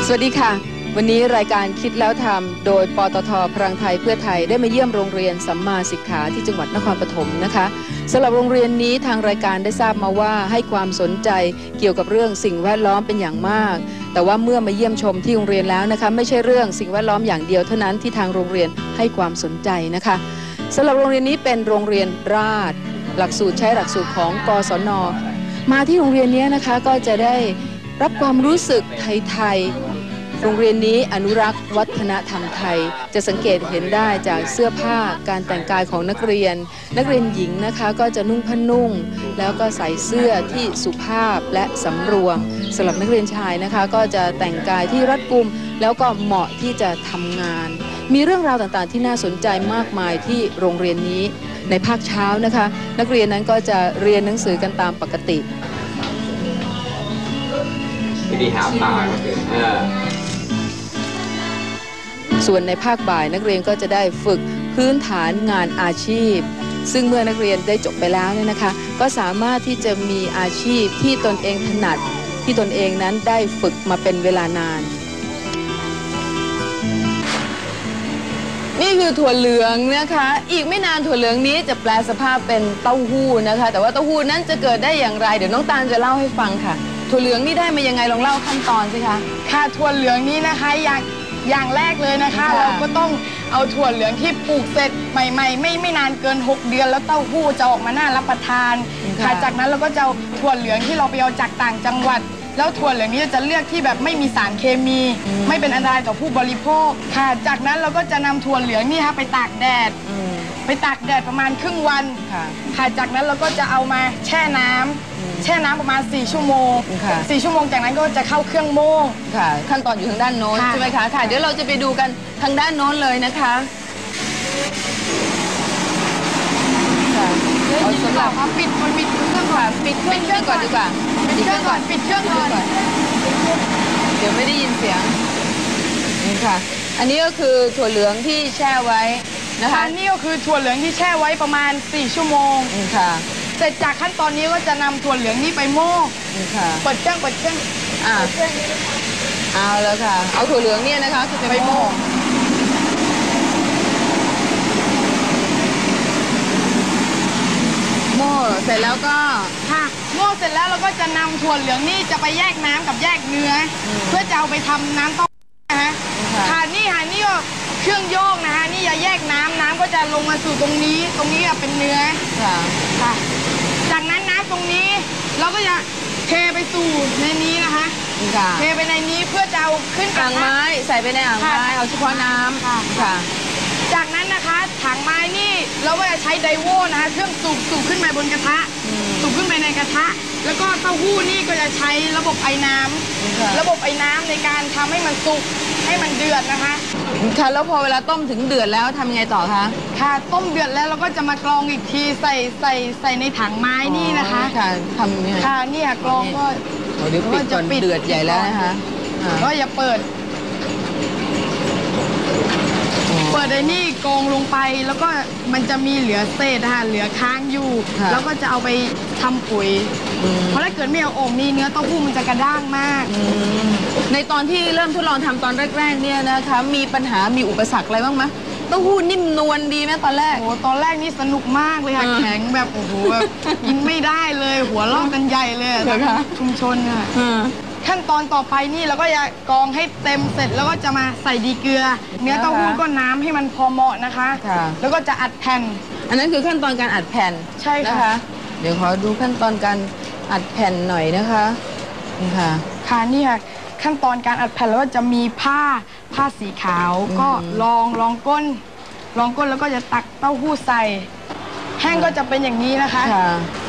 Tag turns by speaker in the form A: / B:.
A: สวัสดีค่ะวันนี้รายการคิดแล้วทำโดยปตท.พลังไทยเพื่อไทยได้มาเยี่ยมโรงเรียนสัมมาสิกขาที่จังหวัดนครปฐมนะคะสำหรับโรงเรียนนี้ทางรายการได้ทราบมาว่าให้ความสนใจเกี่ยวกับเรื่องสิ่งแวดล้อมเป็นอย่างมากแต่ว่าเมื่อมาเยี่ยมชมที่โรงเรียนแล้วนะคะไม่ใช่เรื่องสิ่งแวดล้อมอย่างเดียวเท่านั้นที่ทางโรงเรียนให้ความสนใจนะคะสำหรับโรงเรียนนี้เป็นโรงเรียนราษฎร์หลักสูตรใช้หลักสูตรของกศน.มาที่โรงเรียนนี้นะคะก็จะได้รับความรู้สึกไทยโรงเรียนนี้อนุรักษ์วัฒนธรรมไทยจะสังเกตเห็นได้จากเสื้อผ้าการแต่งกายของนักเรียนหญิงนะคะก็จะนุ่งผ้านุ่งแล้วก็ใส่เสื้อที่สุภาพและสำรวมสำหรับนักเรียนชายนะคะก็จะแต่งกายที่รัดกุมแล้วก็เหมาะที่จะทำงานมีเรื่องราวต่างๆที่น่าสนใจมากมายที่โรงเรียนนี้ในภาคเช้านะคะนักเรียนนั้นก็จะเรียนหนังสือกันตามปกติ
B: ที่หาปลาก็คือ
A: ส่วนในภาคบ่ายนักเรียนก็จะได้ฝึกพื้นฐานงานอาชีพซึ่งเมื่อนักเรียนได้จบไปแล้วเนี่ยนะคะก็สามารถที่จะมีอาชีพที่ตนเองถนัดที่ตนเองนั้นได้ฝึกมาเป็นเวลานานนี่คือถั่วเหลืองนะคะอีกไม่นานถั่วเหลืองนี้จะแปลสภาพเป็นเต้าหู้นะคะแต่ว่าเต้าหู้นั้นจะเกิดได้อย่างไรเดี๋ยวน้องตาลจะเล่าให้ฟังค่ะถั่วเหลืองนี่ได้มายังไงลองเล่าขั้นตอนสิคะ
C: ค่ะถั่วเหลืองนี้นะคะอย่างแรกเลยนะคะเราก็ต้องเอาถั่วเหลืองที่ปลูกเสร็จใหม่ๆไม่นานเกิน6 เดือนแล้วเต้าหู้จะออกมาน่ารับประทานค่ะจากนั้นเราก็จะเอาถั่วเหลืองที่เราไปเอาจากต่างจังหวัดแล้วถั่วเหลืองนี้จะเลือกที่แบบไม่มีสารเคมีไม่เป็นอันตรายต่อผู้บริโภคค่ะจากนั้นเราก็จะนำถั่วเหลืองนี่ค่ะไปตากแดดประมาณครึ่งวันค่ะจากนั้นเราก็จะเอามาแช่น้ำประมาณ4 ชั่วโมง4 ชั่วโมงจากนั้นก็จะเข้าเครื่องโม่
A: ค่ะขั้นตอนอยู่ทางด้านโน้นใช่ไหมคะค่ะเดี๋ยวเราจะไปดูกันทางด้านโน้นเลยนะคะ
C: เอาสำหรับปิดเครื่องก่อน
A: ปิดเครื่องก่อนดีกว่า
C: ปิดเครื่องก่อน
A: เดี๋ยวไม่ได้ยินเสียงนี่ค่ะอันนี้ก็คือถั่วเหลืองที่แช่ไว้นะคะ
C: นี่ก็คือถั่วเหลืองที่แช่ไว้ประมาณ4 ชั่วโมง
A: ค่ะ
C: เสร็จจากขั้นตอนนี้ก็จะนำถั่วเหลืองนี้ไปโม่เปิดเครื่อง
A: เอาแล้วค่ะเอาถั่วเหลืองเนี่ยนะคะคือไปโม่เสร็จแล้วก็
C: ค่ะโม่เสร็จแล้วเราก็จะนำถั่วเหลืองนี่จะไปแยกน้ำกับแยกเนื้อเพื่อจะเอาไปทำน้ำเต้าหู้นะคะค่ะนี่ก็เครื่องโยกนะคะนี่จะแยกน้ำก็จะลงมาสู่ตรงนี้เป็นเนื้อค่ะจากนั้นน้ำตรงนี้เราก็จะเทไปสู่ในนี้นะคะเทไปในนี้เพื่อจะเอาขึ้น
A: อ่างไม้ใส่ไปในอ่างไม้เอาเฉพาะน้ำค่ะ
C: จากนั้นนะคะถังไม้นี่เราก็จะใช้ไดโว่นะคะเครื่องสูบขึ้นมาบนกระทะสูบขึ้นไปในกระทะแล้วก็เต้าหู้นี่ก็จะใช้ระบบไอ้น้ำในการทำให้มันสุกให้มันเดือดนะคะ
A: ค่ะแล้วพอเวลาต้มถึงเดือดแล้วทำยังไงต่อคะ
C: ค่ะต้มเดือดแล้วเราก็จะมากรองอีกทีใส่ในถังไม้นี่นะคะ
A: ค่ะทำยังไง
C: ค่ะนี่กรองก็
A: เดี๋ยวปิดก่อนเดือดใหญ่แล้วนะคะ
C: ก็อย่าเปิดไอ้นี่กองลงไปแล้วก็มันจะมีเหลือเศษนะคะเหลือค้างอยู่แล้วก็จะเอาไปทำปุ๋ยเพราะถ้าเกิดไม่เอาออกนี่เนื้อเต้าหู้มันจะกระด้างมาก
A: ในตอนที่เริ่มทดลองทำตอนแรกๆเนี่ยนะคะมีปัญหามีอุปสรรคอะไรบ้างไหมเต้าหู้นิ่มนวลดีไหมตอนแรก
C: โอ้ตอนแรกนี่สนุกมากเลยค่ะแข็งแบบโอ้โหแบบกินไม่ได้เลยหัวลอกกันใหญ่เลยชุมชนค่ะขั้นตอนต่อไปนี่เราก็จะกรองให้เต็มเสร็จแล้วก็จะมาใส่ดีเกลือเนื้อเต้าหู้ก็น้ำให้มันพอเหมาะนะคะแล้วก็จะอัดแผ่น
A: อันนั้นคือขั้นตอนการอัดแผ่น
C: ใช่
A: ค่ะเดี๋ยวขอดูขั้นตอนการอัดแผ่นหน่อยนะคะนี่
C: ค่ะนี่ค่ะขั้นตอนการอัดแผ่นแล้วก็จะมีผ้าสีขาวก็ลองก้นแล้วก็จะตักเต้าหู้ใส่แห้งก็จะเป็นอย่างนี้นะคะ